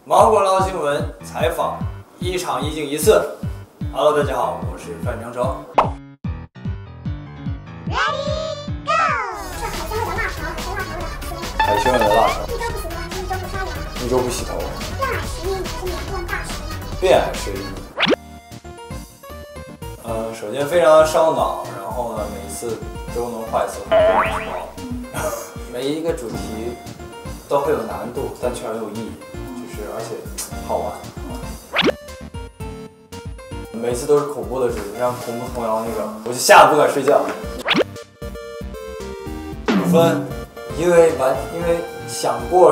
芒果捞新闻采访，一场一镜一次。Hello， 大家好，我是范丞丞。 Ready go！ 海鲜味的辣条， 一周不洗头还是一周不刷牙？ 一周不洗头， 变矮10厘米还是脸变大10厘米？ 变矮10厘米。首先非常烧脑，然后呢，每次都能坏死很多面包。每一个主题都会有难度，但却很有意义，就是而且好玩。每次都是恐怖的主题，像恐怖童谣那个，我就吓得不敢睡觉。5分，因为想过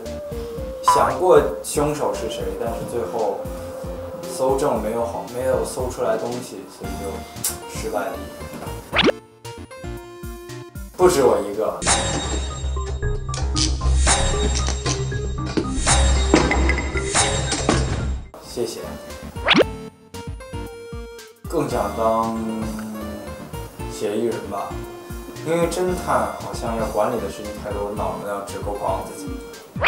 凶手是谁，但是最后搜证没有搜出来东西，所以就失败了一个。不止我一个。谢谢。更想当协议人吧，因为侦探好像要管理的事情太多，脑子要只够逛自己。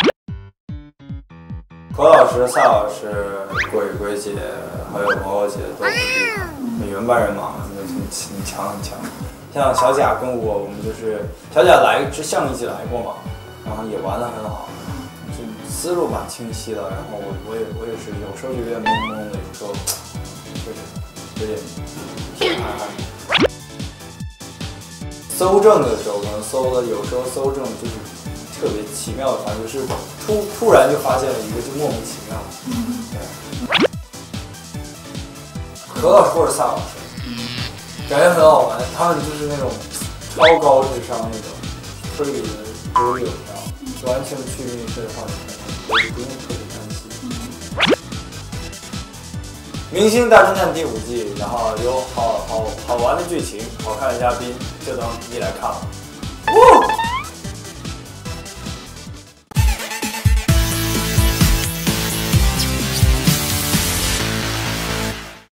何老师、萨老师、鬼姐还有毛毛姐都很厉害，原班人马，很强。像小贾跟我们就是小贾上一季来过嘛，然后也玩得很好，就思路蛮清晰的。然后我也是有时候就有点懵懵的，有时候就是有点搜证的时候，可能有时候搜证就是特别奇妙的，反正就是突然就发现了一个，就莫名其妙。对，何老师或者萨老师，感觉很好玩，他们就是那种超高智商那种推理的多有条，完全去面试的话，不用特别担心。《明星大侦探》第5季，然后有好玩的剧情，好看的嘉宾，就等你来看了。